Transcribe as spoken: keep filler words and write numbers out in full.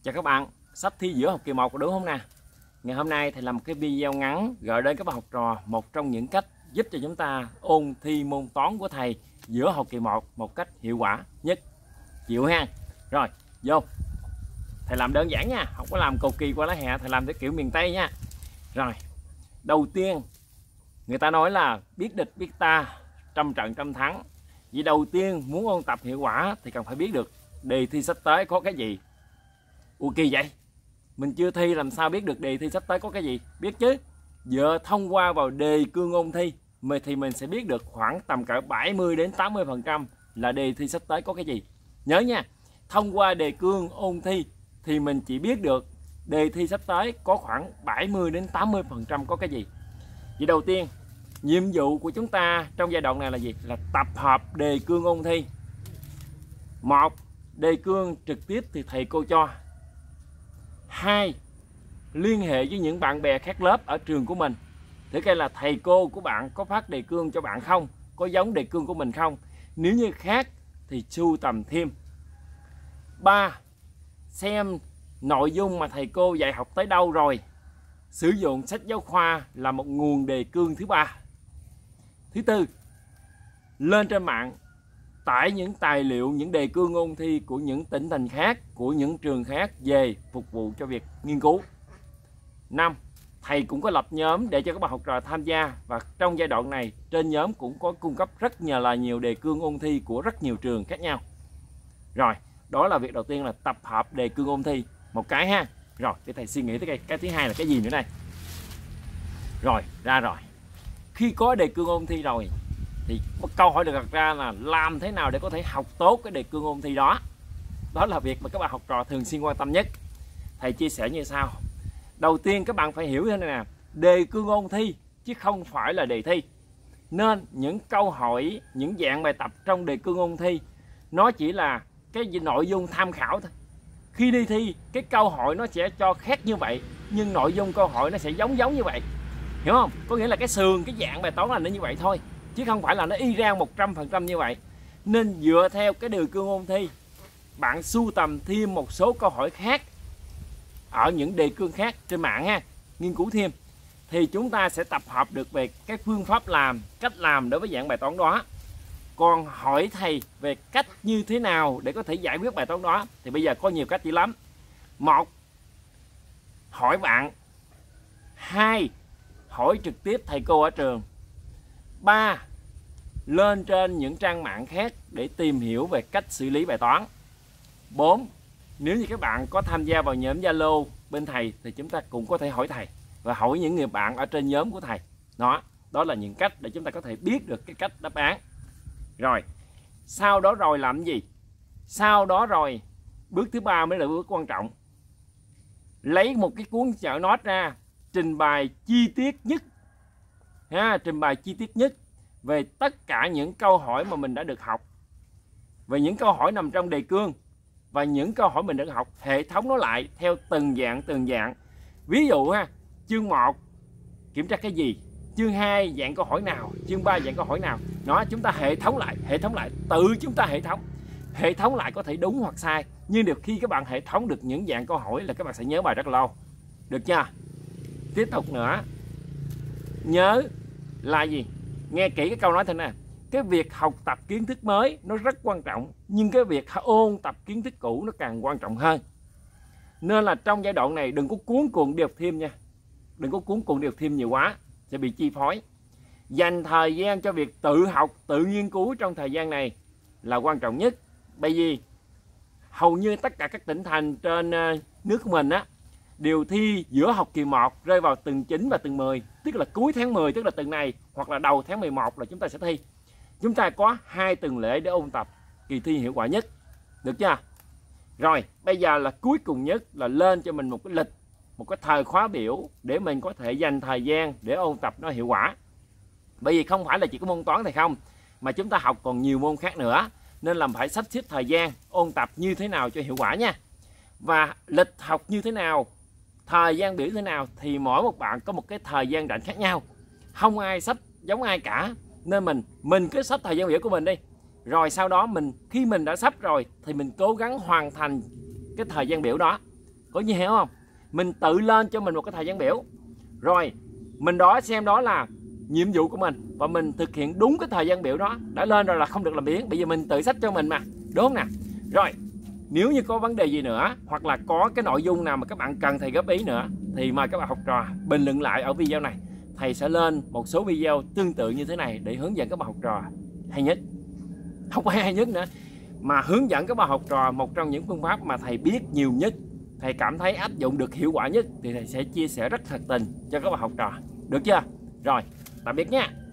Chào các bạn, sắp thi giữa học kỳ một đúng không nè? Ngày hôm nay thầy làm một cái video ngắn gửi đến các bạn học trò một trong những cách giúp cho chúng ta ôn thi môn toán của thầy giữa học kỳ một một cách hiệu quả nhất. Chịu ha. Rồi, vô. Thầy làm đơn giản nha, không có làm cầu kỳ qua lá hè, thầy làm theo kiểu miền Tây nha. Rồi, đầu tiên người ta nói là biết địch biết ta, trăm trận trăm thắng. Vì đầu tiên muốn ôn tập hiệu quả thì cần phải biết được đề thi sắp tới có cái gì. Ủa kỳ vậy? Mình chưa thi làm sao biết được đề thi sắp tới có cái gì? Biết chứ. Giờ thông qua vào đề cương ôn thi thì mình sẽ biết được khoảng tầm cỡ bảy mươi đến tám mươi phần trăm là đề thi sắp tới có cái gì. Nhớ nha, thông qua đề cương ôn thi thì mình chỉ biết được đề thi sắp tới có khoảng bảy mươi đến tám mươi phần trăm có cái gì. Vậy đầu tiên, nhiệm vụ của chúng ta trong giai đoạn này là gì? Là tập hợp đề cương ôn thi. Một, đề cương trực tiếp thì thầy cô cho. Hai, liên hệ với những bạn bè khác lớp ở trường của mình. Thử coi là thầy cô của bạn có phát đề cương cho bạn không? Có giống đề cương của mình không? Nếu như khác thì sưu tầm thêm. Ba, xem nội dung mà thầy cô dạy học tới đâu rồi. Sử dụng sách giáo khoa là một nguồn đề cương thứ ba. Thứ tư, lên trên mạng tải những tài liệu, những đề cương ôn thi của những tỉnh thành khác, của những trường khác về phục vụ cho việc nghiên cứu. Năm, thầy cũng có lập nhóm để cho các bạn học trò tham gia, và trong giai đoạn này trên nhóm cũng có cung cấp rất nhiều là nhiều đề cương ôn thi của rất nhiều trường khác nhau. Rồi, đó là việc đầu tiên là tập hợp đề cương ôn thi một cái ha. Rồi, để thầy suy nghĩ tới cái, cái thứ hai là cái gì nữa đây. Rồi, ra rồi. Khi có đề cương ôn thi rồi thì câu hỏi được đặt ra là làm thế nào để có thể học tốt cái đề cương ôn thi đó. Đó là việc mà các bạn học trò thường xuyên quan tâm nhất. Thầy chia sẻ như sau. Đầu tiên các bạn phải hiểu thế này nè, đề cương ôn thi chứ không phải là đề thi. Nên những câu hỏi, những dạng bài tập trong đề cương ôn thi nó chỉ là cái nội dung tham khảo thôi. Khi đi thi, cái câu hỏi nó sẽ cho khác như vậy, nhưng nội dung câu hỏi nó sẽ giống giống như vậy. Hiểu không? Có nghĩa là cái sườn, cái dạng bài toán là nó như vậy thôi, chứ không phải là nó y ra một trăm phần trăm như vậy. Nên dựa theo cái đề cương ôn thi, bạn sưu tầm thêm một số câu hỏi khác ở những đề cương khác trên mạng ha, nghiên cứu thêm, thì chúng ta sẽ tập hợp được về cái phương pháp làm, cách làm đối với dạng bài toán đó. Còn hỏi thầy về cách như thế nào để có thể giải quyết bài toán đó thì bây giờ có nhiều cách dữ lắm. Một, hỏi bạn. Hai, hỏi trực tiếp thầy cô ở trường. Ba, lên trên những trang mạng khác để tìm hiểu về cách xử lý bài toán. Bốn, nếu như các bạn có tham gia vào nhóm Zalo bên thầy thì chúng ta cũng có thể hỏi thầy và hỏi những người bạn ở trên nhóm của thầy. Đó, đó là những cách để chúng ta có thể biết được cái cách đáp án. Rồi, sau đó rồi làm gì? Sau đó rồi, bước thứ ba mới là bước quan trọng. Lấy một cái cuốn chợ nốt ra, trình bày chi tiết nhất, ha, trình bày chi tiết nhất về tất cả những câu hỏi mà mình đã được học, về những câu hỏi nằm trong đề cương và những câu hỏi mình được học, hệ thống nó lại theo từng dạng từng dạng. Ví dụ ha, chương một kiểm tra cái gì, chương hai dạng câu hỏi nào, chương ba dạng câu hỏi nào. Nó chúng ta hệ thống lại, hệ thống lại, tự chúng ta hệ thống. Hệ thống lại có thể đúng hoặc sai, nhưng được khi các bạn hệ thống được những dạng câu hỏi là các bạn sẽ nhớ bài rất lâu. Được chưa? Tiếp tục nữa. Nhớ là gì? Nghe kỹ cái câu nói thế này. Cái việc học tập kiến thức mới nó rất quan trọng, nhưng cái việc ôn tập kiến thức cũ nó càng quan trọng hơn. Nên là trong giai đoạn này đừng có cuốn cuồng đi học thêm nha. Đừng có cuốn cuồng đi học thêm nhiều quá, sẽ bị chi phối. Dành thời gian cho việc tự học, tự nghiên cứu trong thời gian này là quan trọng nhất. Bởi vì hầu như tất cả các tỉnh thành trên nước của mình á đều thi giữa học kỳ một rơi vào tuần chín và tuần mười, tức là cuối tháng mười, tức là tuần này, hoặc là đầu tháng mười một là chúng ta sẽ thi. Chúng ta có hai tuần lễ để ôn tập kỳ thi hiệu quả nhất. Được chưa? Rồi, bây giờ là cuối cùng nhất là lên cho mình một cái lịch, một cái thời khóa biểu để mình có thể dành thời gian để ôn tập nó hiệu quả. Bởi vì không phải là chỉ có môn toán này không, mà chúng ta học còn nhiều môn khác nữa, nên là phải sắp xếp thời gian ôn tập như thế nào cho hiệu quả nha. Và lịch học như thế nào, thời gian biểu thế nào thì mỗi một bạn có một cái thời gian rảnh khác nhau, không ai sắp giống ai cả. Nên mình mình cứ sắp thời gian biểu của mình đi, rồi sau đó mình khi mình đã sắp rồi thì mình cố gắng hoàn thành cái thời gian biểu đó. Có gì hiểu không? Mình tự lên cho mình một cái thời gian biểu, rồi mình đó xem đó là nhiệm vụ của mình và mình thực hiện đúng cái thời gian biểu đó. Đã lên rồi là không được làm biếng. Bây giờ mình tự sách cho mình mà, đúng không nè? Rồi nếu như có vấn đề gì nữa hoặc là có cái nội dung nào mà các bạn cần thầy góp ý nữa thì mời các bạn học trò bình luận lại ở video này. Thầy sẽ lên một số video tương tự như thế này để hướng dẫn các bạn học trò hay nhất, không phải hay nhất nữa, mà hướng dẫn các bạn học trò một trong những phương pháp mà thầy biết nhiều nhất, thầy cảm thấy áp dụng được hiệu quả nhất thì thầy sẽ chia sẻ rất thật tình cho các bạn học trò. Được chưa? Rồi, tạm biệt nha.